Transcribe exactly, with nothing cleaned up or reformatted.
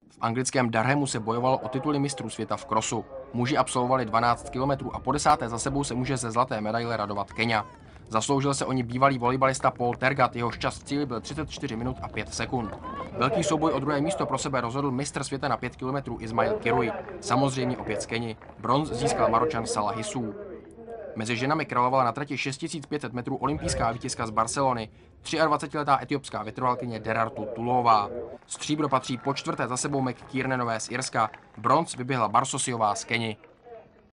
V anglickém Durhamu se bojovalo o tituly mistrů světa v krosu. Muži absolvovali dvanáct kilometrů a po desáté za sebou se může ze zlaté medaile radovat Keňa. Zasloužil se o ní bývalý volejbalista Paul Tergat, jehož čas v cíli byl třicet čtyři minut a pět sekund. Velký souboj o druhé místo pro sebe rozhodl mistr světa na pět kilometrů Ismail Kirui, samozřejmě opět z Keni. Bronz získal Maročan Salah Hissou. Mezi ženami královala na trati šest tisíc pět set metrů olympijská vítězka z Barcelony, dvacetitříletá etiopská vytrvalkyně Derartu Tulová. Stříbro patří po čtvrté za sebou McKiernanové z Irska, bronz vyběhla Barsosiová z Keni.